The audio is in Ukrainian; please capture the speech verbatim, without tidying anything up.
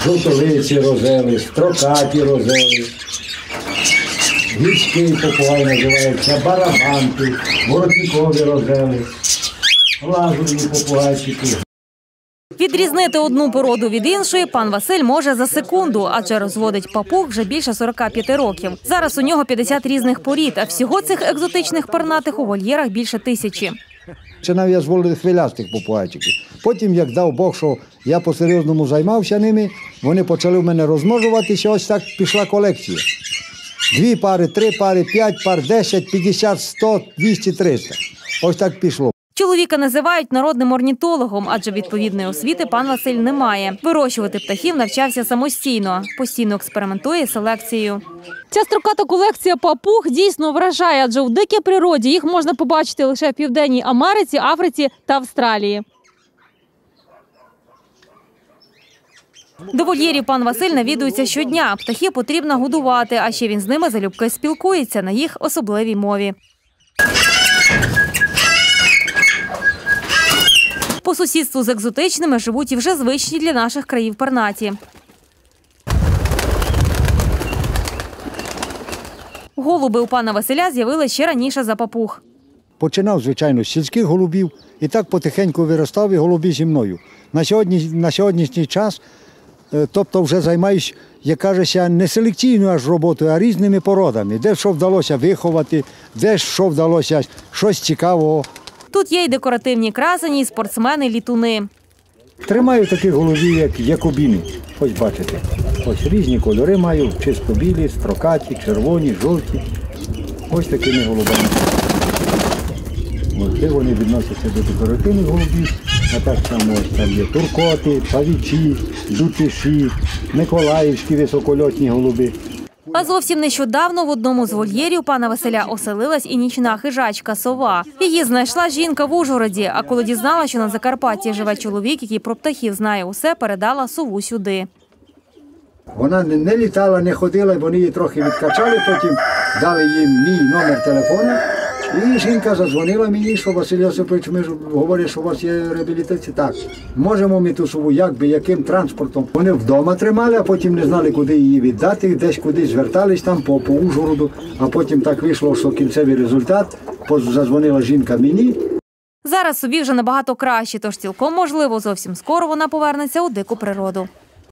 жовтолиці розели, строкаті розели, гірський попугай називається, барабанки, воротникові розели, лазурні попугайчики. Відрізнити одну породу від іншої пан Василь може за секунду, адже розводить папуг вже більше сорока п'яти років. Зараз у нього п'ятдесят різних порід, а всього цих екзотичних пернатих у вольєрах більше тисячі. Починав я з хвилястих попугайчиків. Потім, як дав Бог, що я по-серйозному займався ними, вони почали в мене розмножуватися, ось так пішла колекція. Дві пари, три пари, п'ять пар, десять, п'ятдесят, сто, двісті, триста. Ось так пішло. Чоловіка називають народним орнітологом, адже відповідної освіти пан Василь не має. Вирощувати птахів навчався самостійно, постійно експериментує з селекцією. Ця строката колекція папуг дійсно вражає, адже в дикій природі їх можна побачити лише в Південній Америці, Африці та Австралії. До вольєрів пан Василь навідується щодня. Птахів потрібно годувати, а ще він з ними залюбки спілкується на їх особливій мові. По сусідству з екзотичними живуть і вже звичні для наших країв пернаті. Голуби у пана Василя з'явилися ще раніше за папуг. Починав, звичайно, з сільських голубів і так потихеньку виростав і голуби зі мною. На, сьогодні, на сьогоднішній час, тобто вже займаюся, як кажеться, не селекційною аж роботою, а різними породами. Де що вдалося виховати, де що вдалося щось цікавого. Тут є й декоративні красені, і спортсмени-літуни. Тримаю таких голубів, як якобіни. Ось бачите. Ось різні кольори маю, чисто білі, строкаті, червоні, жовті. Ось такими голубами. Ось вони відносяться до декоративних голубів. А так само ось там є туркоти, павічі, дутиші, миколаївські високольотні голуби. А зовсім нещодавно в одному з вольєрів пана Василя оселилась і нічна хижачка – сова. Її знайшла жінка в Ужгороді, а коли дізнала, що на Закарпатті живе чоловік, який про птахів знає усе, передала сову сюди. Вона не літала, не ходила, вони її трохи відкачали, потім дали їм мій номер телефону. І жінка задзвонила мені, що Василь Йосипович, ми ж говорять, що у вас є реабілітація. Так, можемо ми ту сову, як би, яким транспортом. Вони вдома тримали, а потім не знали, куди її віддати, десь кудись звертались там по, по Ужгороду, а потім так вийшло, що кінцевий результат, задзвонила жінка мені. Зараз собі вже набагато краще, тож цілком можливо, зовсім скоро вона повернеться у дику природу.